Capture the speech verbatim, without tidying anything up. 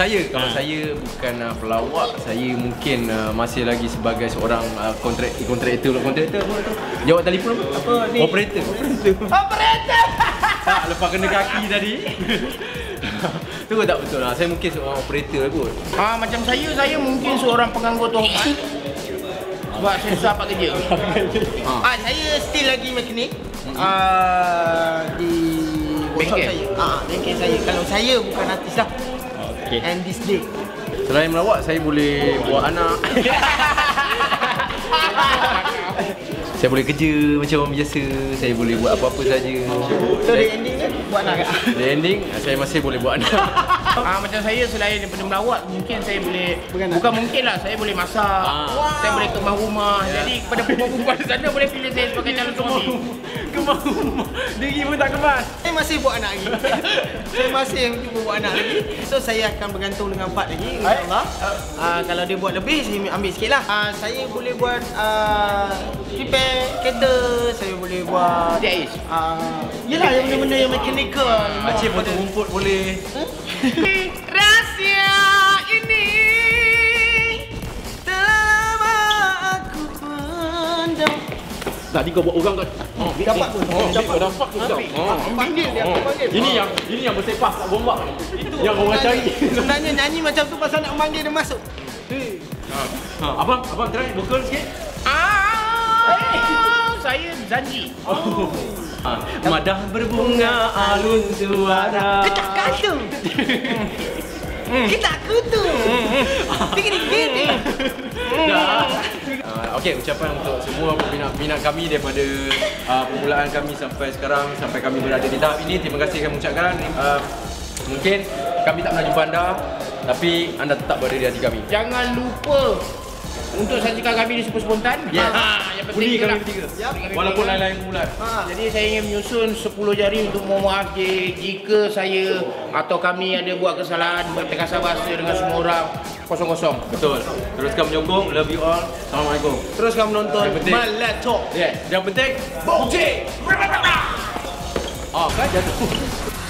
saya, kalau ha. saya bukan uh, pelawak, saya mungkin uh, masih lagi sebagai seorang uh, kontrak kontraktor. Kontraktor apa tu? Jawab telefon apa? Apa ni? Operator. Operator. Operator. Tak, lepas kena kaki tadi. Tu tak betul lah. Saya mungkin seorang operator kot. Ah, macam saya, saya mungkin seorang penganggur tohmat. Sebab saya susah dapat kerja. Ah, saya still lagi mekanik. Ah, di bengkel saya. Ah, bengkel saya. Kalau saya bukan artis lah. Okay. And this day. Selain melawak, saya boleh buat anak. Saya boleh kerja macam orang biasa. Saya boleh buat apa-apa saja. So, the ending ni buat anak? The ending, saya masih boleh buat anak. Ah, macam saya selain daripada melawak, mungkin saya boleh Berganak. Bukan mungkin lah, saya boleh masak. Ah. Saya boleh kemah rumah. Yeah. Jadi kepada perempuan di sana boleh pilih saya sebagai calon suami. Kemah rumah. Diri pun tak kemas. Saya masih buat anak lagi. Saya masih buat anak lagi. So saya akan bergantung dengan Pak lagi, insyaAllah. Ah, kalau dia buat lebih, saya ambil sikit lah. Ah, saya boleh buat uh, repair kereta. Saya boleh buat J H. Ah, yelah, yang benda-benda yang mechanical. Acik potong rumput boleh. Rahsia ini telah aku pendam. Tadi kau buat orang kau. Oh, dapat pun. Oh, dapat dapat tu kau. Oh, panggil dia, aku panggil. Ini yang ini yang bersepas kat bombak. Itu yang orang cari. Sebenarnya nyanyi macam tu pasal nak memanggil dia masuk. Ha, abang, abang try vokal sikit. Ah, saya janji. Oh. Ha, madah berbunga alun suara. Kita kata. Kita kutu. Ding-ding-ding. Dah. Uh, Okey, ucapan untuk semua peminat-peminat kami daripada uh, permulaan kami sampai sekarang, sampai kami berada di tahap ini. Terima kasih kami ucapkan. Uh, mungkin kami tak pernah jumpa anda, tapi anda tetap berada di hati kami. Jangan lupa untuk saksikan kami di Super Spontan. Yes. Ha, yang Pulih penting kami bertiga. Yep. Walaupun lain-lain bulan. Ha, jadi saya ingin menyusun sepuluh jari untuk mohon maaf jika saya atau kami ada buat kesalahan bertekasa bahasa dengan semua orang kosong-kosong. Betul. Teruskan menyokong. Love you all. Assalamualaikum. Teruskan menonton Maletok. Yes. Yang penting, bukti. Ah, kan jatuh.